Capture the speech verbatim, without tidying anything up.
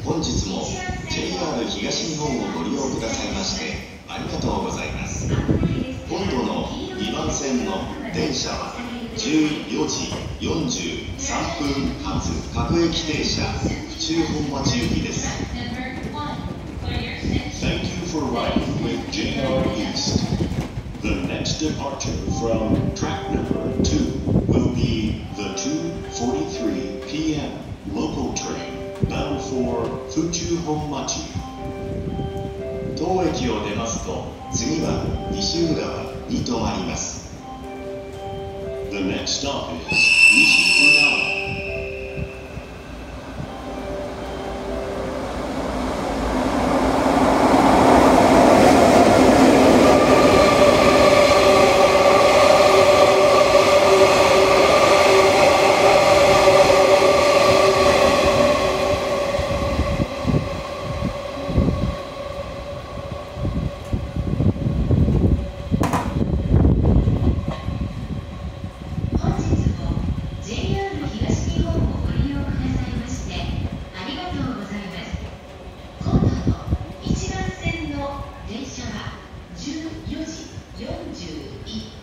本日も ジェイアール 東日本をご利用くださいましてありがとうございます。今度のにばん線の電車はじゅうよじよんじゅうさんぷん発各駅停車府中本町行きです。 Thank you for riding with ジェイアール East. The next departure from track number two will be the two forty-three p m local train bound for 府中本町。当駅を出ますと次は西浦和に停まります。The next stop is 西浦和。 じゅうよじよんじゅういち